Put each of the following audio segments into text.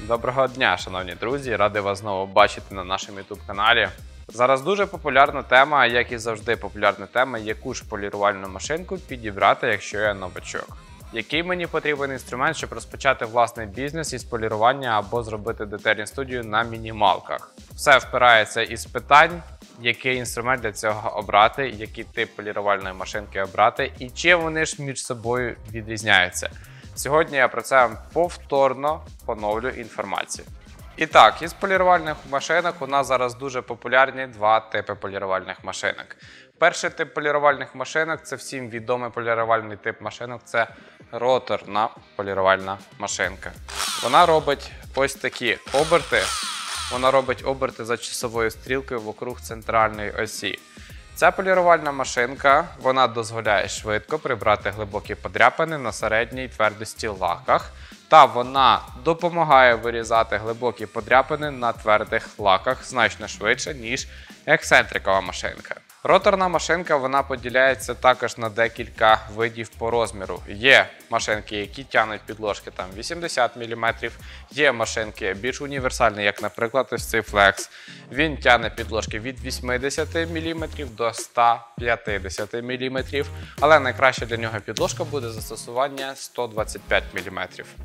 Доброго дня, шановні друзі! Радий вас знову бачити на нашому YouTube-каналі. Зараз дуже популярна тема, як і завжди популярна тема, яку ж полірувальну машинку підібрати, якщо я новачок. Який мені потрібен інструмент, щоб розпочати власний бізнес із полірування або зробити детельну студію на мінімалках. Все впирається із питань, який інструмент для цього обрати, який тип полірувальної машинки обрати і чим вони ж між собою відрізняються. Сьогодні я про це вам повторно поновлю інформацію. І так, із полірувальних машинок у нас зараз дуже популярні два типи полірувальних машинок. Перший тип полірувальних машинок – це всім відомий полірувальний тип машинок – це роторна полірувальна машинка. Вона робить ось такі оберти. Вона робить оберти за часовою стрілкою вокруг центральної осі. Ця полірувальна машинка, вона дозволяє швидко прибрати глибокі подряпини на середній твердості лаках, та вона допомагає вирізати глибокі подряпини на твердих лаках значно швидше, ніж ексцентрикова машинка. Роторна машинка, вона поділяється також на декілька видів по розміру. Є машинки, які тягнуть підложки там 80 мм, є машинки більш універсальні, як, наприклад, ось цей Flex. Він тягне підложки від 80 мм до 150 мм, але найкраща для нього підложка буде застосування 125 мм.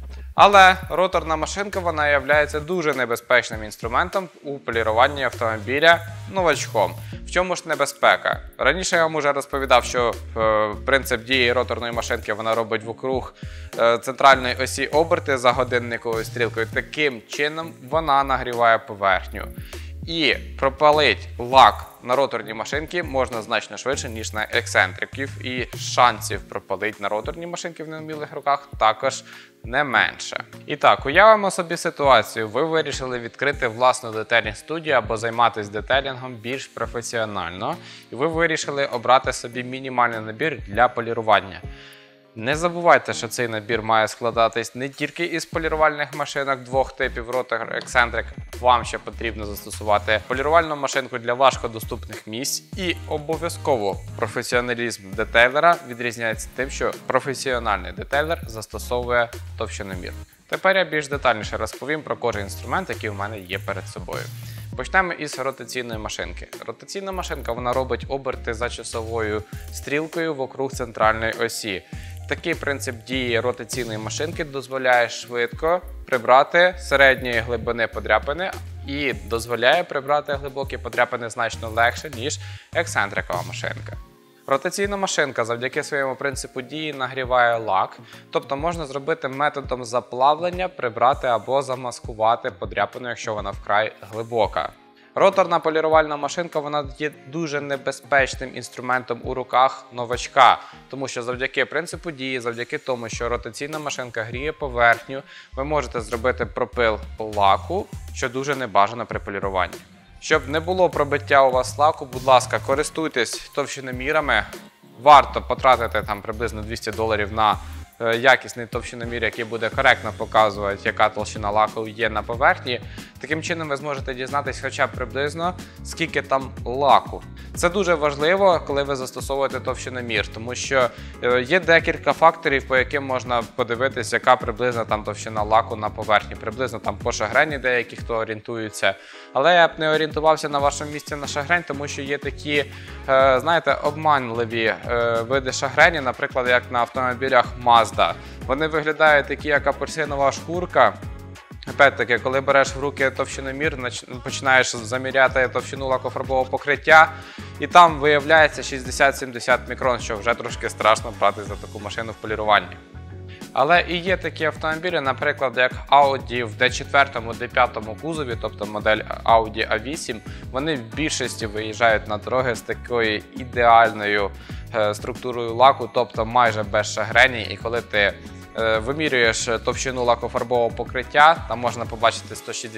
Але роторна машинка, вона є дуже небезпечним інструментом у поліруванні автомобіля новачком. В чому ж небезпека? Раніше я вам вже розповідав, що принцип дії роторної машинки вона робить вокруг центральної осі оберти за годинниковою стрілкою. Таким чином вона нагріває поверхню. І пропалить лак на роторній машинці можна значно швидше, ніж на ексцентриків. І шансів пропалити на роторній машинці в неумілих руках також не менше. І так, уявимо собі ситуацію. Ви вирішили відкрити власну детельну студію або займатися детелінгом більш професіонально. І ви вирішили обрати собі мінімальний набір для полірування. Не забувайте, що цей набір має складатись не тільки із полірувальних машинок двох типів ротор, ексцентрик. Вам ще потрібно застосувати полірувальну машинку для важкодоступних місць. І обов'язково професіоналізм детейлера відрізняється тим, що професіональний детейлер застосовує товщиномір. Тепер я більш детальніше розповім про кожен інструмент, який у мене є перед собою. Почнемо із ротаційної машинки. Ротаційна машинка вона робить оберти за часовою стрілкою вокруг центральної осі. Такий принцип дії ротаційної машинки дозволяє швидко прибрати середньої глибини подряпини і дозволяє прибрати глибокі подряпини значно легше, ніж ексцентрикова машинка. Ротаційна машинка завдяки своєму принципу дії нагріває лак, тобто можна зробити методом заплавлення, прибрати або замаскувати подряпину, якщо вона вкрай глибока. Роторна полірувальна машинка вона є дуже небезпечним інструментом у руках новачка, тому що завдяки принципу дії, завдяки тому, що ротаційна машинка гріє поверхню, ви можете зробити пропил лаку, що дуже небажано при поліруванні. Щоб не було пробиття у вас лаку, будь ласка, користуйтесь товщиномірами. Варто потратити там приблизно $200 на якісний товщиномір, який буде коректно показувати, яка толщина лаку є на поверхні. Таким чином ви зможете дізнатися хоча б приблизно, скільки там лаку. Це дуже важливо, коли ви застосовуєте товщиномір, тому що є декілька факторів, по яким можна подивитися, яка приблизна там товщина лаку на поверхні. Приблизно там по шагрені деякі, хто орієнтується. Але я б не орієнтувався на вашому місці на шагрень, тому що є такі, знаєте, обманливі види шагрені, наприклад, як на автомобілях Mazda. Вони виглядають такі, як апельсинова шкурка. Опять-таки, коли береш в руки товщиномір, починаєш заміряти товщину лакофарбового покриття, і там виявляється 60-70 мікрон, що вже трошки страшно брати за таку машину в поліруванні. Але і є такі автомобілі, наприклад, як Audi в D4, D5 кузові, тобто модель Audi A8, вони в більшості виїжджають на дороги з такою ідеальною структурою лаку, тобто майже без шагрені, і коли ти вимірюєш товщину лакофарбового покриття, там можна побачити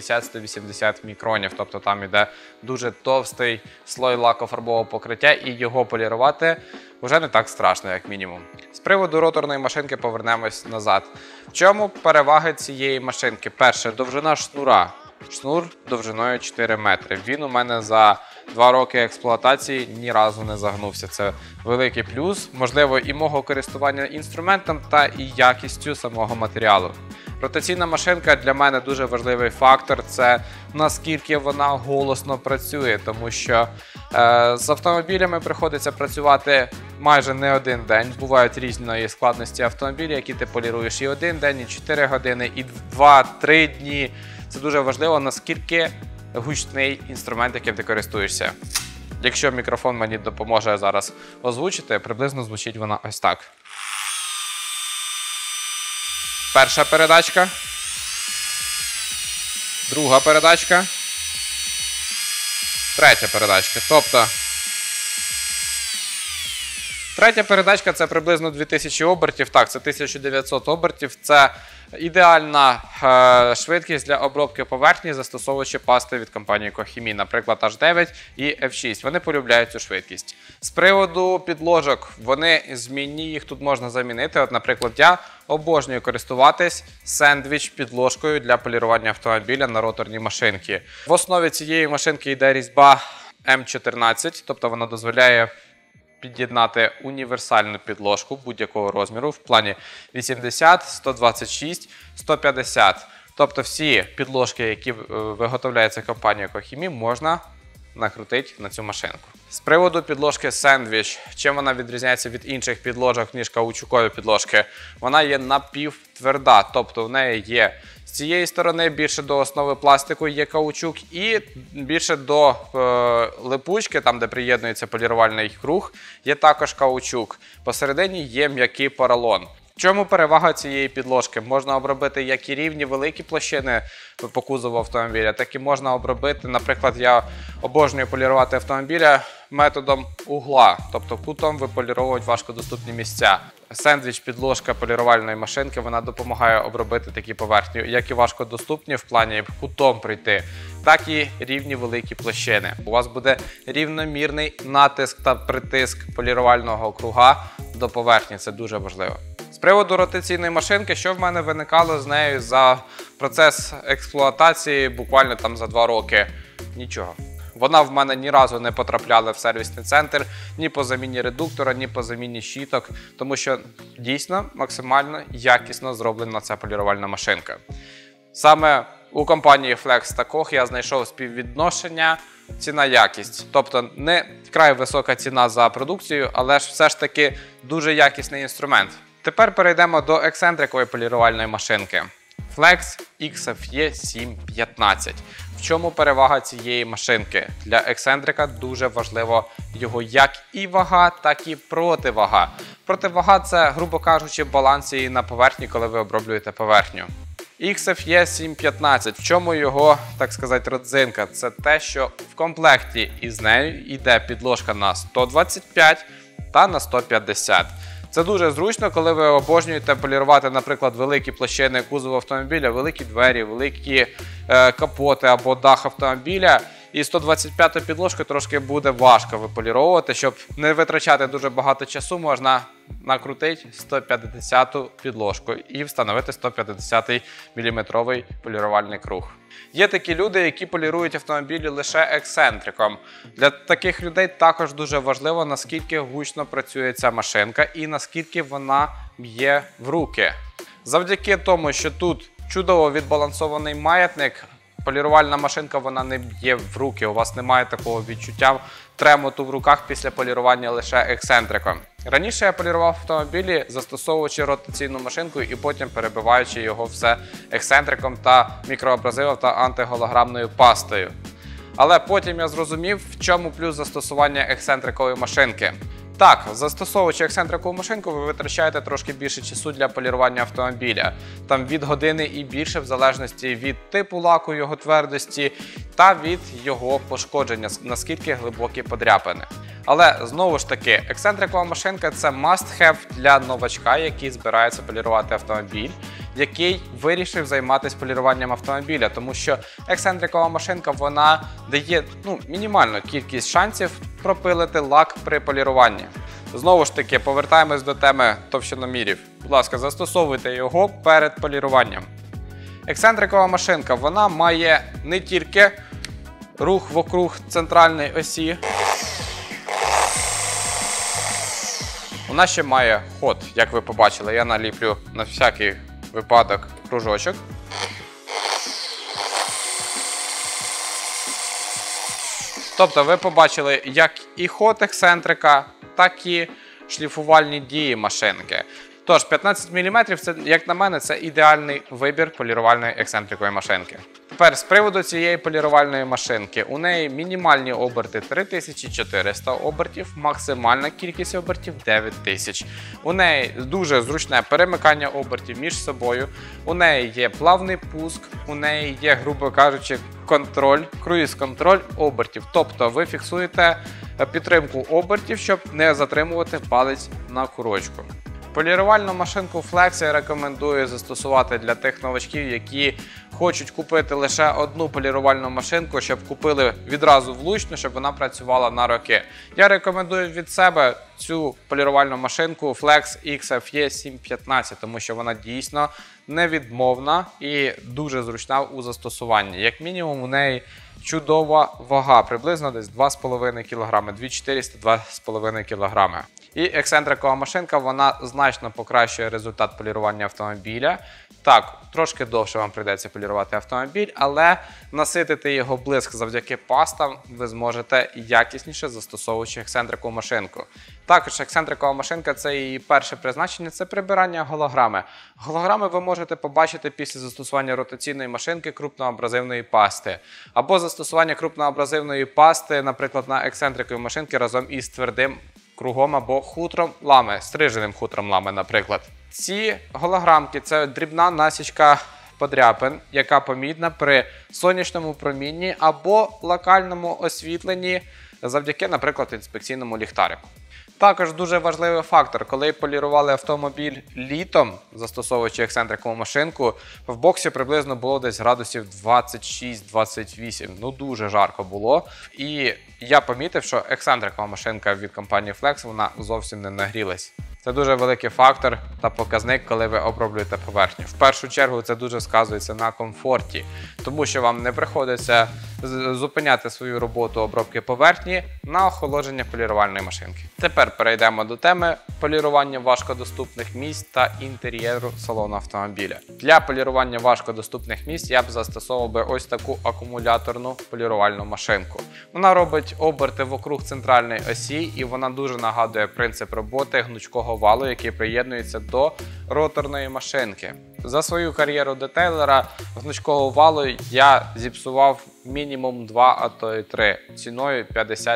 160-180 мікронів, тобто там йде дуже товстий слой лакофарбового покриття і його полірувати вже не так страшно, як мінімум. З приводу роторної машинки повернемось назад. В чому переваги цієї машинки? Перше, довжина шнура. Шнур довжиною 4 метри. Він у мене за 2 роки експлуатації ні разу не загнувся. Це великий плюс, можливо, і мого користування інструментом, та і якістю самого матеріалу. Ротаційна машинка для мене дуже важливий фактор – це наскільки вона голосно працює, тому що з автомобілями приходиться працювати майже не один день. Бувають різної складності автомобілі, які ти поліруєш і один день, і 4 години, і 2-3 дні. Це дуже важливо, наскільки гучний інструмент, яким ти користуєшся. Якщо мікрофон мені допоможе зараз озвучити, приблизно звучить вона ось так. Перша передачка. Друга передачка. Третя передачка. Тобто, третя передачка – це приблизно 2000 обертів. Так, це 1900 обертів. Це ідеальна швидкість для обробки поверхні, застосовуючи пасти від компанії Cochemie, наприклад, H9 і F6. Вони полюбляють цю швидкість. З приводу підложок, вони змінні, їх тут можна замінити. От, наприклад, я обожнюю користуватись сендвіч-підложкою для полірування автомобіля на роторній машинці. В основі цієї машинки йде різьба М14, тобто вона дозволяє під'єднати універсальну підложку будь-якого розміру в плані 80, 126, 150. Тобто всі підложки, які виготовляються компанією Cochemie, можна накрутити на цю машинку. З приводу підложки Sandwich, чим вона відрізняється від інших підложок, ніж каучукові підложки? Вона є напівтверда, тобто в неї є з цієї сторони більше до основи пластику є каучук і більше до липучки, там де приєднується полірувальний круг, є також каучук. Посередині є м'який поролон. В чому перевага цієї підложки? Можна обробити як і рівні великі площини по кузову автомобіля, так і можна обробити, наприклад, я обожнюю полірувати автомобіля методом угла, тобто кутом виполіровують важкодоступні місця. Сендвіч-підложка полірувальної машинки, вона допомагає обробити такі поверхні, як і важкодоступні в плані кутом прийти, так і рівні великі площини. У вас буде рівномірний натиск та притиск полірувального круга до поверхні, це дуже важливо. З приводу ротаційної машинки, що в мене виникало з нею за процес експлуатації буквально там за 2 роки? Нічого. Вона в мене ні разу не потрапляла в сервісний центр ні по заміні редуктора, ні по заміні щіток, тому що дійсно максимально якісно зроблена ця полірувальна машинка. Саме у компанії Flex та Koch я знайшов співвідношення ціна-якість. Тобто не вкрай висока ціна за продукцію, але ж все ж таки дуже якісний інструмент. Тепер перейдемо до ексцентрикової полірувальної машинки. Flex XFE 715. В чому перевага цієї машинки? Для ексцентрика дуже важливо його як і вага, так і противага. Противага – це, грубо кажучи, баланс її на поверхні, коли ви оброблюєте поверхню. XFE 715. В чому його, так сказати, родзинка? Це те, що в комплекті із нею йде підложка на 125 та на 150. Це дуже зручно, коли ви обожнюєте полірувати, наприклад, великі площини кузову автомобіля, великі двері, великі капоти або дах автомобіля. І 125-ту підложку трошки буде важко виполіровувати. Щоб не витрачати дуже багато часу, можна накрутити 150-ту підложку і встановити 150-й міліметровий полірувальний круг. Є такі люди, які полірують автомобілі лише ексцентриком. Для таких людей також дуже важливо, наскільки гучно працює ця машинка і наскільки вона б'є в руки. Завдяки тому, що тут чудово відбалансований маятник, полірувальна машинка вона не б'є в руки, у вас немає такого відчуття тремоту в руках після полірування лише ексцентриком. Раніше я полірував автомобілі, застосовуючи ротаційну машинку і потім перебиваючи його все ексцентриком та мікроабразивом та антиголограмною пастою. Але потім я зрозумів, в чому плюс застосування ексцентрикової машинки. Так, застосовуючи ексцентрикову машинку, ви витрачаєте трошки більше часу для полірування автомобіля. Там від години і більше, в залежності від типу лаку, його твердості та від його пошкодження, наскільки глибокі подряпини. Але, знову ж таки, ексцентрикова машинка – це must-have для новачка, який збирається полірувати автомобіль, який вирішив займатися поліруванням автомобіля, тому що ексцентрикова машинка вона дає мінімальну кількість шансів пропилити лак при поліруванні. Знову ж таки, повертаємось до теми товщиномірів. Будь ласка, застосовуйте його перед поліруванням. Ексцентрикова машинка вона має не тільки рух вокруг центральної осі, вона ще має ход, як ви побачили, я наліплю на всякий випадок кружочок. Тобто ви побачили як і ход ексцентрика, так і шліфувальні дії машинки. Тож 15 мм, це, як на мене, це ідеальний вибір полірувальної ексцентрикової машинки. Тепер з приводу цієї полірувальної машинки. У неї мінімальні оберти 3400 обертів, максимальна кількість обертів 9000. У неї дуже зручне перемикання обертів між собою. У неї є плавний пуск, у неї є, грубо кажучи, круїз-контроль обертів. Тобто ви фіксуєте підтримку обертів, щоб не затримувати палець на курочку. Полірувальну машинку Flex я рекомендую застосувати для тих новачків, які хочуть купити лише одну полірувальну машинку, щоб купили відразу влучно, щоб вона працювала на роки. Я рекомендую від себе цю полірувальну машинку Flex XFE 715, тому що вона дійсно невідмовна і дуже зручна у застосуванні. Як мінімум у неї чудова вага, приблизно десь 2,5 кг, 2400 – 2,5 кг. І ексцентрикова машинка, вона значно покращує результат полірування автомобіля. Так, трошки довше вам прийдеться полірувати автомобіль, але наситити його блиск завдяки пастам ви зможете якісніше, застосовуючи ексцентрикову машинку. Також ексцентрикова машинка – це її перше призначення – це прибирання голограми. Голограми ви можете побачити після застосування ротаційної машинки крупноабразивної пасти. Або застосування крупноабразивної пасти, наприклад, на ексцентриковій машинці разом із твердим кругом або хутром лами, стриженим хутром лами, наприклад. Ці голограмки – це дрібна насічка подряпин, яка помітна при сонячному промінні або локальному освітленні завдяки, наприклад, інспекційному ліхтарику. Також дуже важливий фактор, коли полірували автомобіль літом, застосовуючи ексцентрикову машинку, в боксі приблизно було десь градусів 26-28, ну дуже жарко було. І я помітив, що ексцентрикова машинка від компанії Flex, вона зовсім не нагрілась. Це дуже великий фактор та показник, коли ви оброблюєте поверхню. В першу чергу це дуже сказується на комфорті, тому що вам не приходиться зупиняти свою роботу обробки поверхні на охолодження полірувальної машинки. Тепер перейдемо до теми полірування важкодоступних місць та інтер'єру салону автомобіля. Для полірування важкодоступних місць я б застосовував би ось таку акумуляторну полірувальну машинку. Вона робить оберти вокруг центральної осі і вона дуже нагадує принцип роботи гнучкого валу, який приєднується до роторної машинки. За свою кар'єру детейлера гнучкого валу я зіпсував мінімум 2, а то й 3, ціною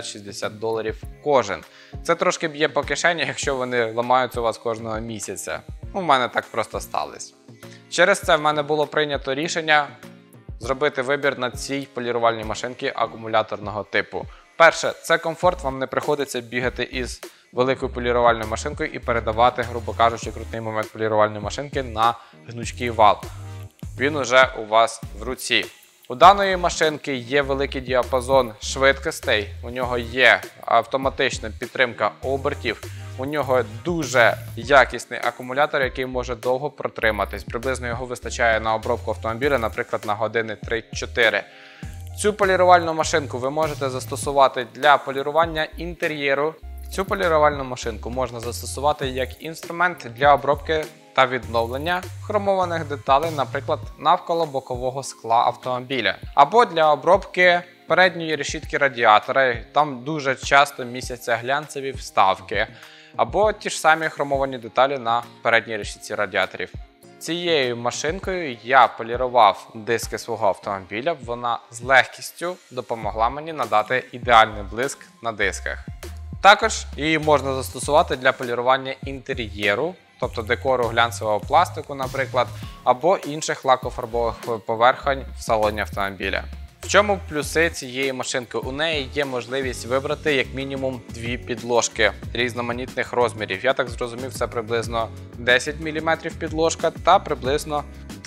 $50-60 кожен. Це трошки б'є по кишені, якщо вони ламаються у вас кожного місяця. У мене так просто сталося. Через це в мене було прийнято рішення зробити вибір на цій полірувальній машинці акумуляторного типу. Перше, це комфорт, вам не приходиться бігати із великою полірувальною машинкою і передавати, грубо кажучи, крутий момент полірувальної машинки на гнучкий вал. Він уже у вас в руці. У даної машинки є великий діапазон швидкостей, у нього є автоматична підтримка обертів, у нього дуже якісний акумулятор, який може довго протриматись. Приблизно його вистачає на обробку автомобіля, наприклад, на години 3-4. Цю полірувальну машинку ви можете застосувати для полірування інтер'єру. Цю полірувальну машинку можна застосувати як інструмент для обробки та відновлення хромованих деталей, наприклад, навколо бокового скла автомобіля. Або для обробки передньої решітки радіатора, там дуже часто містяться глянцеві вставки. Або ті ж самі хромовані деталі на передній решітці радіаторів. Цією машинкою я полірував диски свого автомобіля, вона з легкістю допомогла мені надати ідеальний блиск на дисках. Також її можна застосувати для полірування інтер'єру, тобто декору глянцевого пластику, наприклад, або інших лакофарбових поверхонь в салоні автомобіля. В чому плюси цієї машинки? У неї є можливість вибрати як мінімум 2 підложки різноманітних розмірів. Я так зрозумів, це приблизно 10 мм підложка та приблизно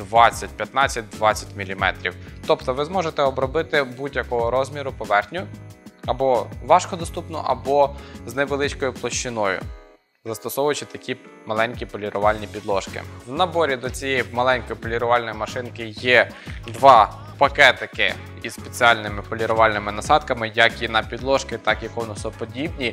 15-20 мм. Тобто ви зможете обробити будь-якого розміру поверхню, або важкодоступну, або з невеличкою площиною, застосовуючи такі маленькі полірувальні підложки. В наборі до цієї маленької полірувальної машинки є 2 пакетики із спеціальними полірувальними насадками, як і на підложки, так і конусоподібні.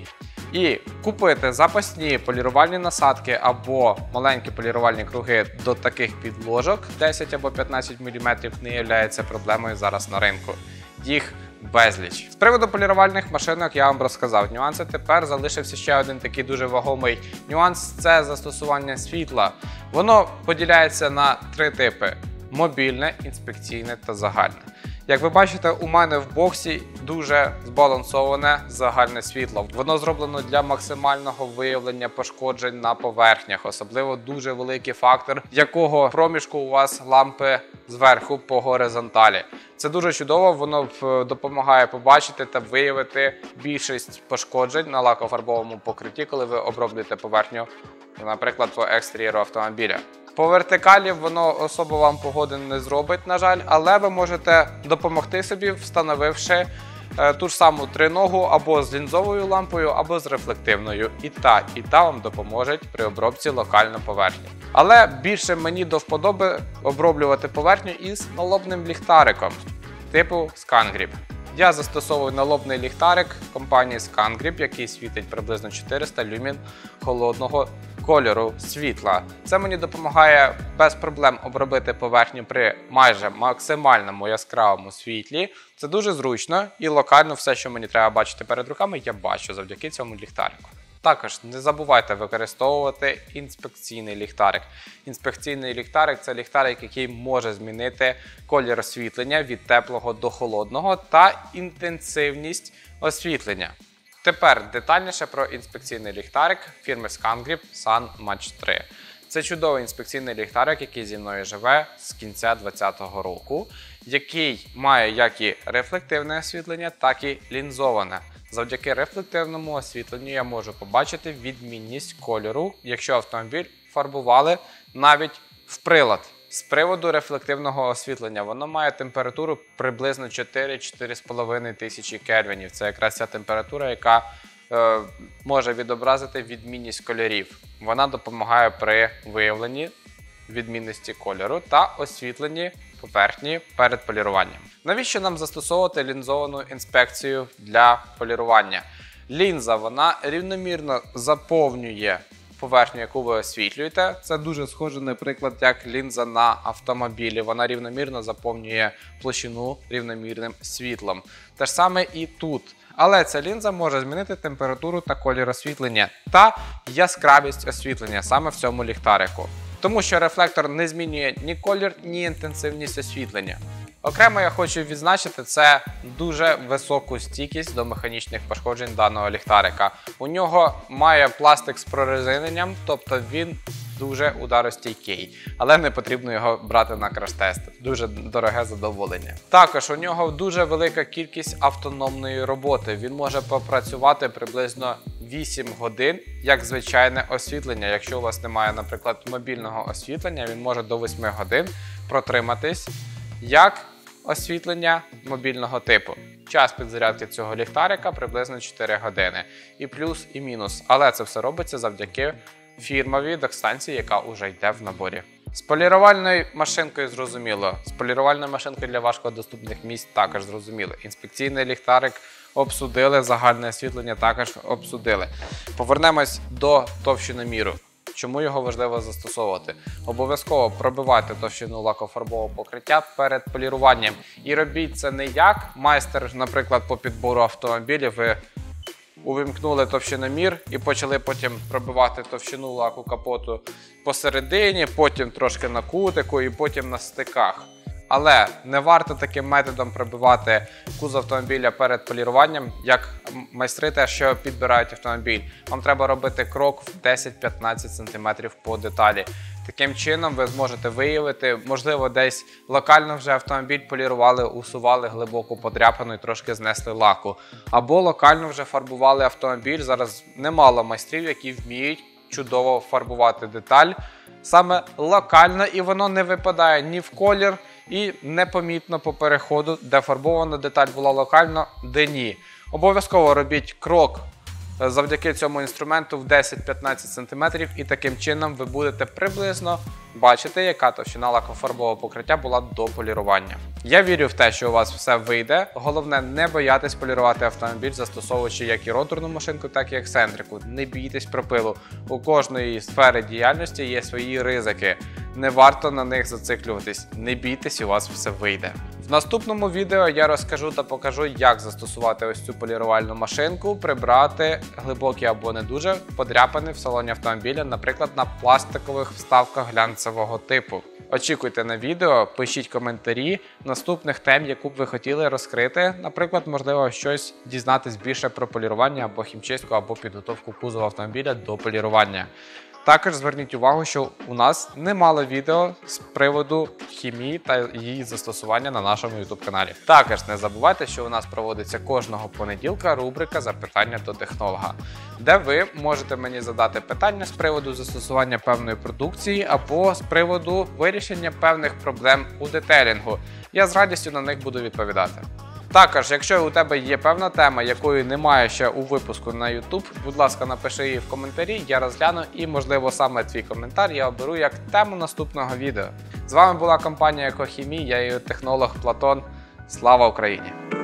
І купити запасні полірувальні насадки або маленькі полірувальні круги до таких підложок 10 або 15 мм не є проблемою зараз на ринку. Їх безліч. З приводу полірувальних машинок я вам розказав нюанси. Тепер залишився ще один такий дуже вагомий нюанс – це застосування світла. Воно поділяється на три типи: мобільне, інспекційне та загальне. Як ви бачите, у мене в боксі дуже збалансоване загальне світло. Воно зроблено для максимального виявлення пошкоджень на поверхнях, особливо дуже великий фактор, якого проміжку у вас лампи зверху по горизонталі. Це дуже чудово, воно допомагає побачити та виявити більшість пошкоджень на лакофарбовому покритті, коли ви оброблюєте поверхню, наприклад, по екстер'єру автомобіля. По вертикалі воно особо вам погоди не зробить, на жаль, але ви можете допомогти собі, встановивши ту ж саму триногу або з лінзовою лампою, або з рефлективною. І та вам допоможуть при обробці локально поверхні. Але більше мені до вподоби оброблювати поверхню із налобним ліхтариком типу ScanGrip. Я застосовую налобний ліхтарик компанії ScanGrip, який світить приблизно 400 люмін холодного кольору світла. Це мені допомагає без проблем обробити поверхню при майже максимальному яскравому світлі. Це дуже зручно і локально все, що мені треба бачити перед руками, я бачу завдяки цьому ліхтарику. Також не забувайте використовувати інспекційний ліхтарик. Інспекційний ліхтарик – це ліхтарик, який може змінити колір освітлення від теплого до холодного та інтенсивність освітлення. Тепер детальніше про інспекційний ліхтарик фірми ScanGrip Sun Match 3. Це чудовий інспекційний ліхтарик, який зі мною живе з кінця 2020 року, який має як і рефлективне освітлення, так і лінзоване. Завдяки рефлективному освітленню я можу побачити відмінність кольору, якщо автомобіль фарбували навіть в прилад. З приводу рефлективного освітлення, воно має температуру приблизно 4-4,5 тисячі кельвінів. Це якраз ця температура, яка може відобразити відмінність кольорів. Вона допомагає при виявленні відмінності кольору та освітленні поверхні перед поліруванням. Навіщо нам застосовувати лінзовану інспекцію для полірування? Лінза, вона рівномірно заповнює поверхню, яку ви освітлюєте. Це дуже схоже, наприклад, як лінза на автомобілі. Вона рівномірно заповнює площину рівномірним світлом. Те ж саме і тут. Але ця лінза може змінити температуру та колір освітлення та яскравість освітлення саме в цьому ліхтарику. Тому що рефлектор не змінює ні колір, ні інтенсивність освітлення. Окремо я хочу відзначити це дуже високу стійкість до механічних пошкоджень даного ліхтарика. У нього має пластик з прорезиненням, тобто він дуже ударостійкий, але не потрібно його брати на краш-тест. Дуже дороге задоволення. Також у нього дуже велика кількість автономної роботи. Він може попрацювати приблизно 8 годин, як звичайне освітлення. Якщо у вас немає, наприклад, мобільного освітлення, він може до 8 годин протриматись як освітлення мобільного типу. Час підзарядки цього ліхтарика приблизно 4 години. І плюс, і мінус. Але це все робиться завдяки фірмовій док-станції, яка вже йде в наборі. З полірувальною машинкою зрозуміло. З полірувальною машинкою для важкодоступних місць також зрозуміло. Інспекційний ліхтарик обсудили, загальне освітлення також обсудили. Повернемось до товщиноміру. Чому його важливо застосовувати? Обов'язково пробивайте товщину лакофарбового покриття перед поліруванням. І робіть це не як майстер, наприклад, по підбору автомобілів. Ви увімкнули товщиномір і почали потім пробивати товщину лаку капоту посередині, потім трошки на кутику і потім на стиках. Але не варто таким методом пробивати кузов автомобіля перед поліруванням, як майстри те, що підбирають автомобіль. Вам треба робити крок в 10-15 см по деталі. Таким чином ви зможете виявити, можливо, десь локально вже автомобіль полірували, усували глибоку подряпину і трошки знесли лаку. Або локально вже фарбували автомобіль. Зараз немало майстрів, які вміють чудово фарбувати деталь саме локально, і воно не випадає ні в колір, і непомітно по переходу, де фарбована деталь була локально, де ні. Обов'язково робіть крок завдяки цьому інструменту в 10-15 см, і таким чином ви будете приблизно бачити, яка товщина лакофарбового покриття була до полірування. Я вірю в те, що у вас все вийде. Головне, не боятись полірувати автомобіль, застосовуючи як і роторну машинку, так і ексцентрику. Не бійтесь пропилу. У кожної сфери діяльності є свої ризики. Не варто на них зациклюватись. Не бійтесь, у вас все вийде. В наступному відео я розкажу та покажу, як застосувати ось цю полірувальну машинку, прибрати глибокі або не дуже подряпини в салоні автомобіля, наприклад, на пластикових вставках глянцевого типу. Очікуйте на відео, пишіть коментарі наступних тем, яку б ви хотіли розкрити. Наприклад, можливо, щось дізнатись більше про полірування або хімчистку, або підготовку кузова автомобіля до полірування. Також зверніть увагу, що у нас немало відео з приводу хімії та її застосування на нашому YouTube каналі. Також не забувайте, що у нас проводиться кожного понеділка рубрика «Запитання до технолога», де ви можете мені задати питання з приводу застосування певної продукції або з приводу вирішення певних проблем у детейлінгу. Я з радістю на них буду відповідати. Також, якщо у тебе є певна тема, якої немає ще у випуску на YouTube, будь ласка, напиши її в коментарі, я розгляну і, можливо, саме твій коментар я оберу як тему наступного відео. З вами була компанія Екохімій, я її технолог Платон. Слава Україні!